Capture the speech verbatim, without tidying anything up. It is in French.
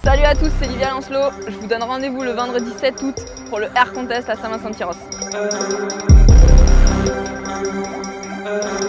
Salut à tous, c'est Livia Lancelot. Je vous donne rendez-vous le vendredi sept août pour le Air Contest à Saint-Vincent-de-Tyrosse.